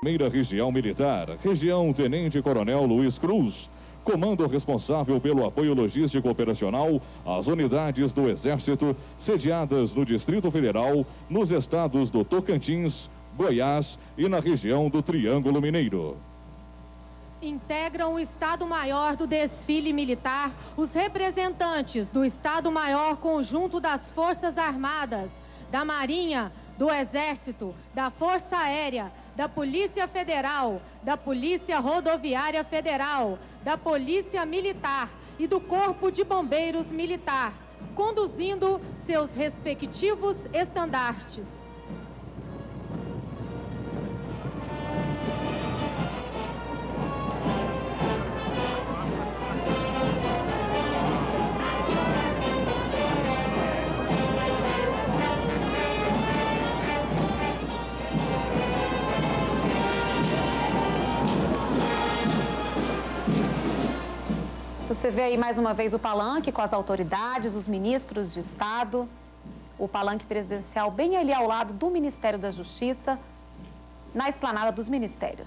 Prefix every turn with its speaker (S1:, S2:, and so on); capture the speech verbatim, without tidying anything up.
S1: Primeira Região Militar, Região Tenente Coronel Luiz Cruz. Comando responsável pelo apoio logístico operacional às unidades do Exército sediadas no Distrito Federal, nos estados do Tocantins, Goiás e na região do Triângulo Mineiro.
S2: Integram o Estado-Maior do Desfile Militar os representantes do Estado-Maior Conjunto das Forças Armadas, da Marinha, do Exército, da Força Aérea, da Polícia Federal, da Polícia Rodoviária Federal, da Polícia Militar e do Corpo de Bombeiros Militar, conduzindo seus respectivos estandartes.
S3: Você vê aí mais uma vez o palanque com as autoridades, os ministros de Estado, o palanque presidencial bem ali ao lado do Ministério da Justiça, na esplanada dos ministérios.